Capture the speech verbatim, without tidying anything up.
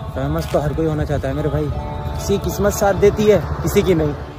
Famous तो हर कोई होना चाहता है मेरे भाई, किसी किस्मत साथ देती है, किसी की नहीं।